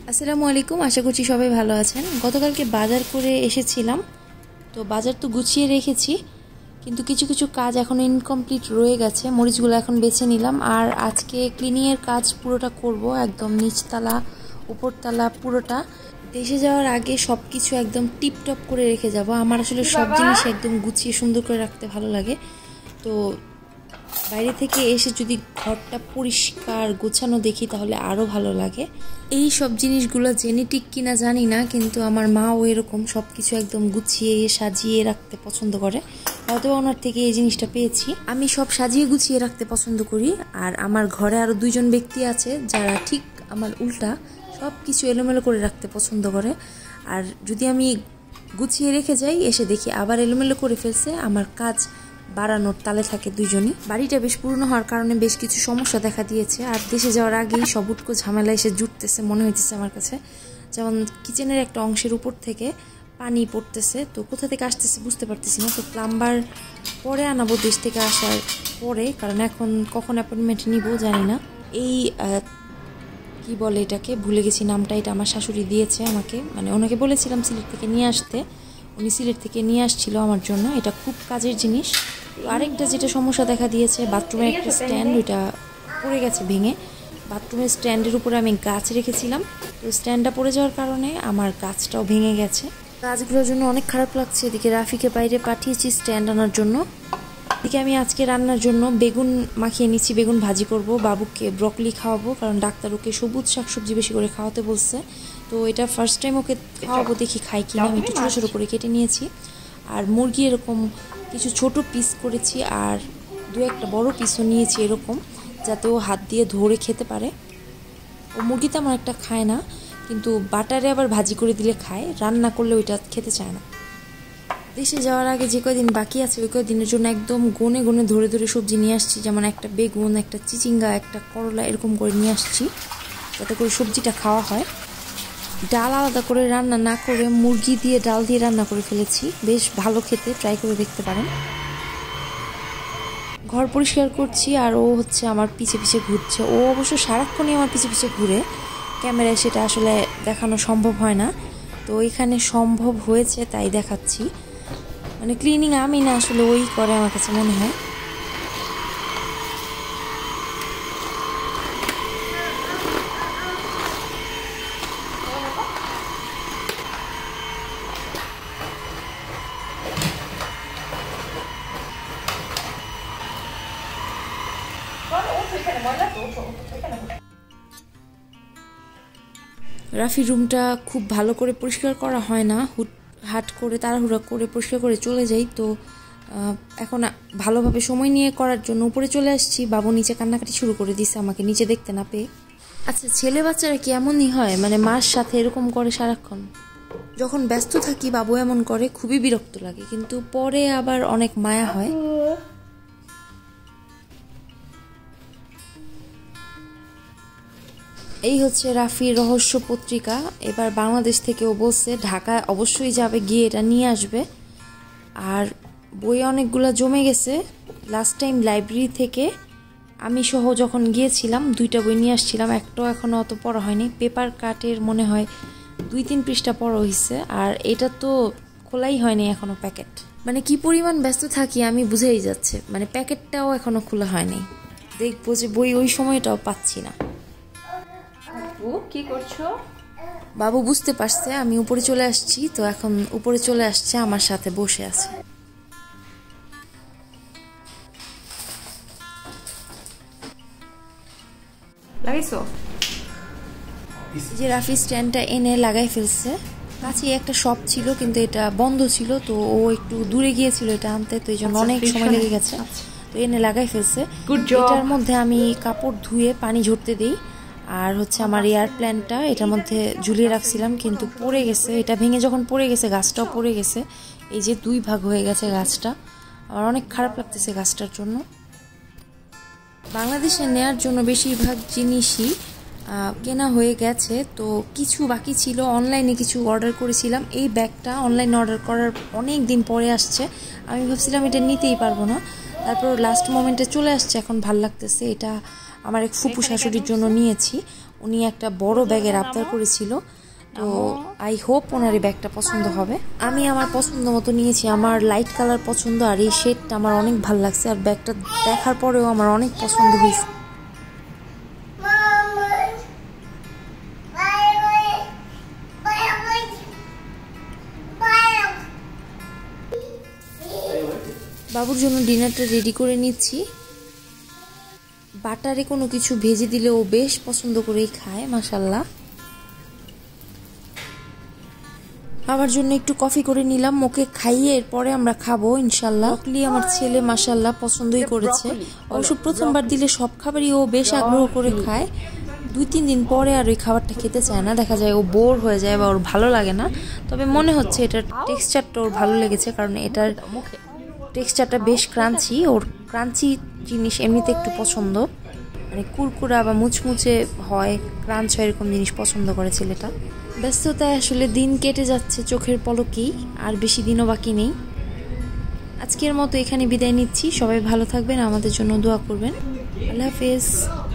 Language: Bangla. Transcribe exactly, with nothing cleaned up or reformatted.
আসসালামু আলাইকুম, আশা করছি সবাই ভালো আছেন। গতকালকে বাজার করে এসেছিলাম, তো বাজার তো গুছিয়ে রেখেছি, কিন্তু কিছু কিছু কাজ এখন ইনকমপ্লিট রয়ে গেছে। মরিচগুলো এখন বেছে নিলাম, আর আজকে ক্লিনিংয়ের কাজ পুরোটা করব, একদম নিচতলা উপরতলা পুরোটা। দেশে যাওয়ার আগে সব কিছু একদম টিপটপ করে রেখে যাব। আমার আসলে সব জিনিস একদম গুছিয়ে সুন্দর করে রাখতে ভালো লাগে। তো বাইরে থেকে এসে যদি ঘরটা পরিষ্কার গোছানো দেখি তাহলে আরও ভালো লাগে। এই সব জিনিসগুলো জেনেটিক কিনা জানি না, কিন্তু আমার মাও এরকম সব কিছু একদম গুছিয়ে সাজিয়ে রাখতে পছন্দ করে। হয়তো ওনার থেকে এই জিনিসটা পেয়েছি। আমি সব সাজিয়ে গুছিয়ে রাখতে পছন্দ করি, আর আমার ঘরে আরও দুইজন ব্যক্তি আছে যারা ঠিক আমার উল্টা, সব কিছু এলোমেলো করে রাখতে পছন্দ করে। আর যদি আমি গুছিয়ে রেখে যাই, এসে দেখি আবার এলোমেলো করে ফেলছে, আমার কাজ বাড়ানোর তালে থাকে দুইজনই। বাড়িটা বেশ পুরনো হওয়ার কারণে বেশ কিছু সমস্যা দেখা দিয়েছে, আর দেশে যাওয়ার আগেই সব উটকো ঝামেলা এসে জুটতেছে মনে হইতেছে আমার কাছে। যেমন কিচেনের একটা অংশের উপর থেকে পানি পড়তেছে, তো কোথা থেকে আসতেছে বুঝতে পারতেছি না। তো প্লাম্বার পরে আনাবো দেশ থেকে আসার পরে, কারণ এখন কখন অ্যাপয়েন্টমেন্ট নিব জানি না। এই কি বলে এটাকে, ভুলে গেছি নামটা, এটা আমার শাশুড়ি দিয়েছে আমাকে, মানে ওনাকে বলেছিলাম সিলেট থেকে নিয়ে আসতে, উনি সিলেট থেকে নিয়ে আসছিল আমার জন্য। এটা খুব কাজের জিনিস। আরেকটা যেটা সমস্যা দেখা দিয়েছে, বাথরুমের একটা স্ট্যান্ড, ওইটা পড়ে গেছে ভেঙে। বাথরুমের স্ট্যান্ডের উপরে আমি গাছ রেখেছিলাম, তো স্ট্যান্ডটা পড়ে যাওয়ার কারণে আমার গাছটাও ভেঙে গেছে। গাছগুলোর জন্য অনেক খারাপ লাগছে। এদিকে রাফিকে বাইরে পাঠিয়েছি স্ট্যান্ড আনার জন্য। এদিকে আমি আজকে রান্নার জন্য বেগুন মাখিয়ে নিচ্ছি, বেগুন ভাজি করব। বাবুকে ব্রকলি খাওয়াবো, কারণ ডাক্তার ওকে সবুজ শাকসবজি বেশি করে খাওয়াতে বলছে। তো এটা ফার্স্ট টাইম ওকে খাওয়াবো, দেখি খাই কিনা। আমি একটু ছোটো ছোটো করে কেটে নিয়েছি। আর মুরগি এরকম কিছু ছোট পিস করেছি, আর দু একটা বড় পিসও নিয়েছি এরকম, যাতে ও হাত দিয়ে ধরে খেতে পারে। ও মুরগি তেমন একটা খায় না, কিন্তু বাটারে আবার ভাজি করে দিলে খায়, রান্না করলে ওইটা খেতে চায় না। দেশে যাওয়ার আগে যে কয়দিন বাকি আছে ওই কয়দিনের জন্য একদম গনে গনে ধরে ধরে সবজি নিয়ে আসছি, যেমন একটা বেগুন, একটা চিচিঙ্গা, একটা করলা, এরকম করে নিয়ে আসছি, যাতে করে সবজিটা খাওয়া হয়। ডাল আলাদা করে রান্না না করে মুরগি দিয়ে ডাল দিয়ে রান্না করে ফেলেছি, বেশ ভালো খেতে, ট্রাই করে দেখতে পারেন। ঘর পরিষ্কার করছি, আর ও হচ্ছে আমার পিছে পিছে ঘুরছে। ও অবশ্য সারাক্ষণই আমার পিছে পিছে ঘুরে, ক্যামেরায় সেটা আসলে দেখানো সম্ভব হয় না, তো এখানে সম্ভব হয়েছে তাই দেখাচ্ছি। মানে ক্লিনিং আমি না, আসলে ওই করে আমার কাছে মনে হয়। রাফির রুমটা খুব ভালো করে পরিষ্কার করা হয় না, হুট হাট করে তাড়াহুড়া করে পরিষ্কার করে চলে যাই। তো এখন ভালোভাবে সময় নিয়ে করার জন্য উপরে চলে আসছি। বাবু নিচে কান্নাকাটি শুরু করে দিছে আমাকে নিচে দেখতে না পেয়ে। আচ্ছা, ছেলে বাচ্চারা কি এমনই হয়, মানে মার সাথে এরকম করে সারাক্ষণ? যখন ব্যস্ত থাকি বাবু এমন করে, খুবই বিরক্ত লাগে, কিন্তু পরে আবার অনেক মায়া হয়। এই হচ্ছে রাফির রহস্য পত্রিকা। এবার বাংলাদেশ থেকেও বলছে ঢাকায় অবশ্যই যাবে, গিয়ে এটা নিয়ে আসবে। আর বই অনেকগুলো জমে গেছে। লাস্ট টাইম লাইব্রেরি থেকে আমি সহ যখন গিয়েছিলাম দুইটা বই নিয়ে আসছিলাম, একটাও এখনও অত পড়া হয়নি। পেপার কাটের মনে হয় দুই তিন পৃষ্ঠা পড়া হয়েছে, আর এটা তো খোলাই হয়নি এখনও প্যাকেট। মানে কি পরিমাণ ব্যস্ত থাকি আমি বুঝেই যাচ্ছে, মানে প্যাকেটটাও এখনও খোলা হয়নি। দেখবো যে বই ওই সময়টাও পাচ্ছি না। কি করছো? বাবু বুঝতে পারছে আমি উপরে চলে আসছি, তো এখন উপরে চলে আসছে, আমার সাথে বসে আছে। লাগাইছো? যে রাফি স্ট্যান্ডটা এনে লাগাই ফেলছে। কাছে একটা শপ ছিল, কিন্তু এটা বন্ধ ছিল, তো ও একটু দূরে গিয়েছিল এটা আনতে, তো এই জন্য অনেক সময় লেগে গেছে। তো এনে লাগাই ফেলছে। এটার মধ্যে আমি কাপড় ধুয়ে পানি ঝরতে দিই, আর হচ্ছে আমার এয়ার প্ল্যান্টটা এটার মধ্যে ঝুলিয়ে রাখছিলাম, কিন্তু পড়ে গেছে। এটা ভেঙে যখন পড়ে গেছে, গাছটাও পড়ে গেছে, এই যে দুই ভাগ হয়ে গেছে গাছটা। আমার অনেক খারাপ লাগতেছে গাছটার জন্য। বাংলাদেশে নেয়ার জন্য বেশিরভাগ জিনিসই কেনা হয়ে গেছে, তো কিছু বাকি ছিল। অনলাইনে কিছু অর্ডার করেছিলাম। এই ব্যাগটা অনলাইনে অর্ডার করার অনেক দিন পরে আসছে, আমি ভাবছিলাম এটা নিতেই পারবো না, তারপর লাস্ট মোমেন্টে চলে আসছে, এখন ভাল লাগতেছে। এটা আমার এক ফুপু শাশুড়ির জন্য নিয়েছি, উনি একটা বড় ব্যাগের আবদার করেছিল, তো আই হোপ ওনার এই ব্যাগটা পছন্দ হবে। আমি আমার পছন্দ মতো নিয়েছি, আমার লাইট কালার পছন্দ আর এই শেডটা আমার অনেক ভালো লাগছে, আর ব্যাগটা দেখার পরেও আমার অনেক পছন্দ হয়েছে। বাবুর জন্য ডিনারটা রেডি করে নিচ্ছি। বাটারে কোনো কিছু ভেজে দিলে ও বেশ পছন্দ করেই খায় মাশাল্লাহ। আমার জন্য একটু কফি করে নিলাম, ওকে খাইয়ে এরপরে আমরা খাবো ইনশাল্লাহ। ব্রকলি আমার ছেলে মাশাল্লাহ পছন্দই করেছে, অবশ্য প্রথমবার দিলে সব খাবারই ও বেশ আগ্রহ করে খায়। দুই তিন দিন পরে আর ওই খাবারটা খেতে চায় না, দেখা যায় ও বোর হয়ে যায় বা ওর ভালো লাগে না। তবে মনে হচ্ছে এটার টেক্সচারটা ওর ভালো লেগেছে, কারণ এটার টেক্সচারটা বেশ ক্রাঞ্চি, ওর ক্রাঞ্চি জিনিস এমনিতে একটু পছন্দ, মানে কুরকুরা বা মুচমুচে হয়, ক্রাঞ্চ হয় এরকম জিনিস পছন্দ করে ছেলেটা। ব্যস্ততায় আসলে দিন কেটে যাচ্ছে চোখের পলকেই, আর বেশি দিনও বাকি নেই। আজকের মতো এখানে বিদায় নিচ্ছি, সবাই ভালো থাকবেন, আমাদের জন্য দোয়া করবেন। আল্লাহ হাফেজ।